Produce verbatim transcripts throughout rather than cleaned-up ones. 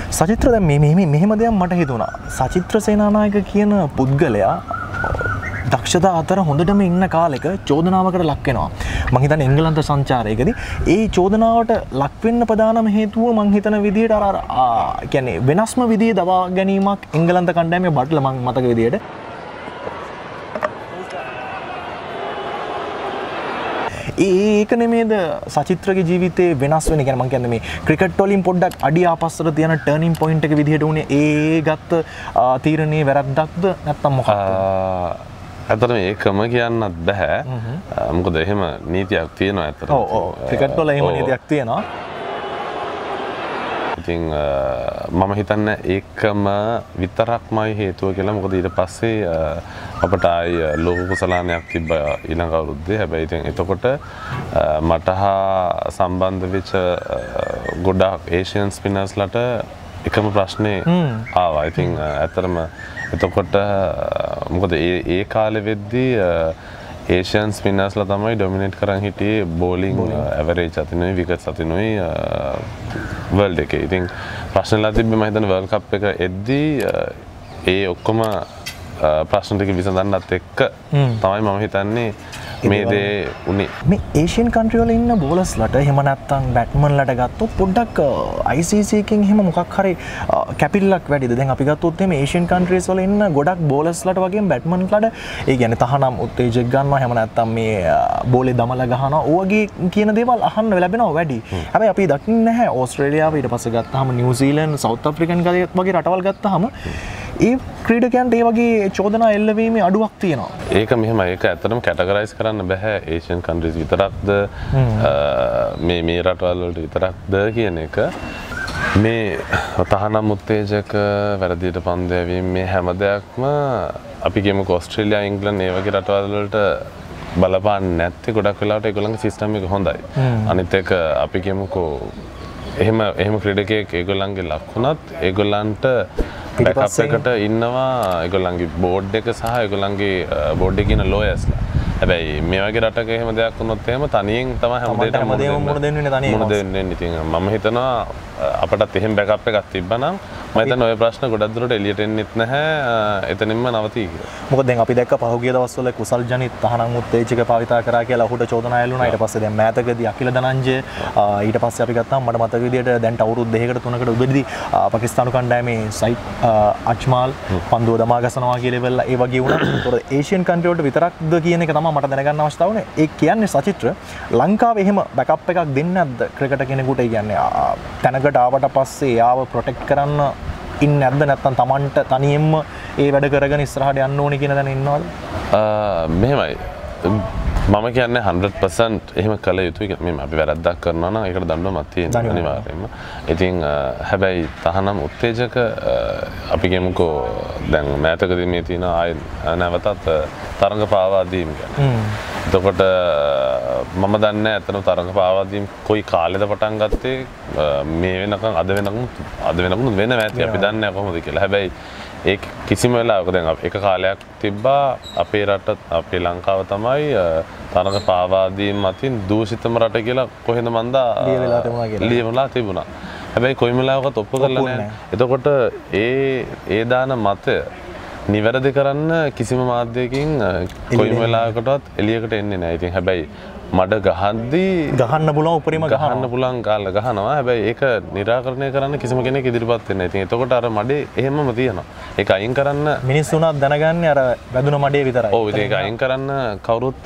සචිත්‍ර දැන් මේ මෙහෙම මෙහෙම දෙයක් මට හිතුණා. සචිත්‍ර සේනානායක කියන පුද්ගලයා දක්ෂතා අතර හොඳටම ඉන්න කාලෙක චෝදනාවකට ලක් වෙනවා. මං හිතන්නේ එංගලන්ත සංචාරයකදී ඒ චෝදනාවට ලක් වෙන්න ප්‍රධානම හේතුව මං හිතන විදිහට අර අර කියන්නේ වෙනස්ම විදිහේ දවා ගැනීමක් එංගලන්ත කණ්ඩායමේ බට්ල මං මතක විදිහට ඒක නෙමේද සචිත්‍රගේ ජීවිතේ වෙනස් වෙන. කියන්නේ මං කියන්නේ මේ ක්‍රිකට් වලින් පොඩ්ඩක් අඩිය ආපස්සට තියෙන ටර්නින් පොයින්ට් එක විදිහට උනේ ඒ ගත්ත තීරණේ වැරද්දක්ද නැත්නම් මොකක්ද? ඇත්තටම ඒකම කියන්නත් බෑ. මොකද එහෙම නීතියක් තියෙනවා ඇත්තටම. ඔව් ඔව් ක්‍රිකට් වල එහෙම නීතියක් තියෙනවා. ඉතින් මම හිතන්නේ ඒකම විතරක්මයි හේතුව කියලා. මොකද ඊට පස්සේ අපට ආයි ලෝක කුසලානයක් තිබ්බ ඊළඟ අවුරුද්දේ. හැබැයි ඉතින් එතකොට මට හා සම්බන්ධ වෙච්ච ගොඩාක් ඒෂියන් ස්පිනර්ස්ලට එකම ප්‍රශ්නේ ආවා. ඉතින් ඇත්තටම එතකොට මොකද ඒ ඒ කාලෙ වෙද්දී ඒෂියන් ස්පිනර්ස්ලා තමයි ඩොමිනේට් කරන් හිටියේ බෝලිං ඇවරේජ් අතිනුයි විකට්ස් අතිනුයි වර්ල්ඩ් එකේ. ඉතින් ප්‍රශ්නලා තිබ්බේ මම හිතන්නේ වර්ල්ඩ් කප් එක එද්දී ඒ ඔක්කොම ප්‍රශ්න ටික විසඳන්නත් එක්ක තමයි මම හිතන්නේ මේ දේ උනේ. මේ ඒෂියන් කන්ට්‍රි වල ඉන්න බෝලර්ස්ලට එහෙම නැත්නම් බැට්මන්ලට ගත්තොත් පොඩ්ඩක් I C C එකෙන් එහෙම මොකක් හරි කැපිල්ලක් වැඩිද? දැන් අපි ගත්තොත් එහෙම ඒෂියන් කන්ට්‍රීස් වල ඉන්න ගොඩක් බෝලර්ස්ලට වගේම බැට්මන්ලට ඒ කියන්නේ තහනම් උත්තේජක ගන්නවා එහෙම නැත්නම් මේ බෝලේ දමලා ගහනවා. ඔයගේ කියන දේවල් අහන්න ලැබෙනවා වැඩි. හැබැයි අපි දකින්නේ නැහැ ඕස්ට්‍රේලියාව ඊට පස්සේ ගත්තාම නිව්සීලන්ත සවුත් අප්‍රිකන් වගේ රටවල් ගත්තාම ඒ ක්‍රීඩකයන්ට ඒ වගේ චෝදනා එල්ලවීමේ අඩුවක් තියෙනවා. ඒක මෙහෙම ඒක ඇත්තටම කැටගරයිස් කරන්න බෑ ඒෂියන් කන්ට්‍රීස් විතරක්ද මේ මේ රටවල් වලට විතරක්ද කියන එක. මේ තහනම් උත්තේජක වැරදියට පන්දු යැවීම මේ හැම දෙයක්ම අපි කියමුකෝ ඕස්ට්‍රේලියා ඉංග්ලන්ත ඒ වගේ රටවල් වලට බලපාන්නේ නැත්තේ ගොඩක් වෙලාවට ඒගොල්ලන්ගේ සිස්ටම් එක හොඳයි. අනිත් එක අපි කියමුකෝ එහෙම එහෙම ක්‍රීඩකයෙක් ඒගොල්ලන්ගේ ලක් වුණත් ඒගොල්ලන්ට බෑකප් එකට ඉන්නවා ඒගොල්ලන්ගේ බෝඩ් එක සහ ඒගොල්ලන්ගේ බෝඩ් එකේ ඉන්න ලෝයර්ස්ලා. හැබැයි මේ වගේ රටක එහෙම දෙයක් වුණොත් එහෙම තනියෙන් තමයි හැමදේටම මුණ දෙන්න වෙන්නේ තනියෙන්. මුණ දෙන්න වෙන්නේ. ඉතින් මම හිතනවා අපටත් එහෙම බෑකප් එකක් තිබ්බනම් මම හිතන්නේ ඔය ප්‍රශ්න ගොඩක් දුරට එළියට එන්නෙත් නැහැ. එතනින්ම නවතී කියලා. මොකද දැන් අපි දැක්ක පහුගිය දවස්වල කුසල් ජනිත් තහනම් උත්තේජක භාවිතා කරා කියලා ඔහුට චෝදනා එල්ලුණා. ඊට පස්සේ දැන් මෑතකදී අකිල දනංජය ඊට පස්සේ අපි ගත්තාම මට මතක විදියට දැන් අවුරුදු දෙකකට තුනකට උඩදී පාකිස්තානු කණ්ඩායමේ සයිඩ් අජ්මාල් පන්දුව දමා ගසනවා කියලා වෙලා ඒ වගේ වුණා. ඒතකොට ඒෂියන් කන්ට්‍රි වලට විතරක්ද කියන එක තමයි මට දැනගන්න අවශ්‍යතාව උනේ. ඒ කියන්නේ සචිත්‍ර ලංකාවේ එහෙම බෑකප් එකක් දෙන්නේ නැද්ද ක්‍රිකට් කෙනෙකුට? ඒ කියන්නේ තැනකට ආවට පස්සේ යාව ප්‍රොටෙක්ට් කරන්න ඉන්නේ නැද්ද? නැත්නම් Tamanට තනියෙන්ම ඒ වැඩ කරගෙන ඉස්සරහට යන්න ඕනේ කියන දැන ඉන්නවද? මෙහෙමයි. මම කියන්නේ hundred percent එහෙම කළ යුතුයි. මේ අපි වැරද්දක් කරනවා නම් ඒකට දඬුවමක් තියෙනවා අනිවාර්යයෙන්ම. ඉතින් හැබැයි තහනම් උත්තේජක අපි කියමුකෝ දැන් මෑතකදී මේ තියෙන ආය නැවතත් තරඟ පාවා දීම ගැන. එතකොට මම දන්නේ ඇත්තටම තරඟ පාවා දීම කොයි කාලෙද පටන් ගත්තේ මේ වෙනකන් අද වෙනකන් අද වෙනකන් වෙන නැති අපි දන්නේ නැහැ කොහොමද කියලා. හැබැයි ඒ කිසිම වෙලාවක දැන් එක කාලයක් තිබ්බා අපේ රට අපේ ලංකාව තමයි තරඟ පාවා දීම අතින් දූෂිතම රට කියලා කොහෙන්ද මන්දා ලියවිලා තිබුණා කියලා. ලියවිලා තිබුණා. හැබැයි කොයි වෙලාවකත් ඔප්පු කරලා නැහැ. එතකොට ඒ ඒ දාන මතය නිවැරදි කරන්න කිසිම මාධ්‍යයකින් කොයි වෙලාවකටවත් එළියකට එන්නේ නැහැ. ඉතින් හැබැයි මඩ ගහද්දී ගහන්න පුළුවන් උපරිම ගහන්න පුළුවන් කාලේ ගහනවා. හැබැයි ඒක निराකරණය කරන්න කිසිම කෙනෙක් ඉදිරිපත් වෙන්නේ නැහැ. ඉතින් එතකොට අර මඩේ එහෙමම තියෙනවා. ඒක අයින් කරන්න මිනිස්සුණත් දැනගන්නේ අර වැදුන මඩේ විතරයි. ඔව් ඒක අයින් කරන්න කවුරුත්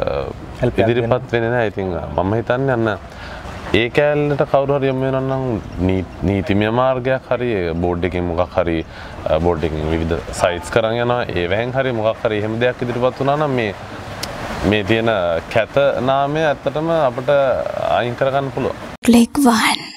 ඉදිරිපත් වෙන්නේ නැහැ. ඉතින් මම හිතන්නේ අන්න ඒ කැලලට කවුරු හරි යමු වෙනවා නම් නීතිමය මාර්ගයක් හරි බෝඩ් එකකින් මොකක් හරි බෝඩ් එකකින් විවිධ සයිට්ස් කරන් යනවා. ඒ වෙහෙන් හරි මොකක් හරි එහෙම දෙයක් ඉදිරිපත් වුණා නම් මේ මේ තියෙන කැත නාමය ඇත්තටම අපිට අයින් කරගන්න පුළුවන්. Click one.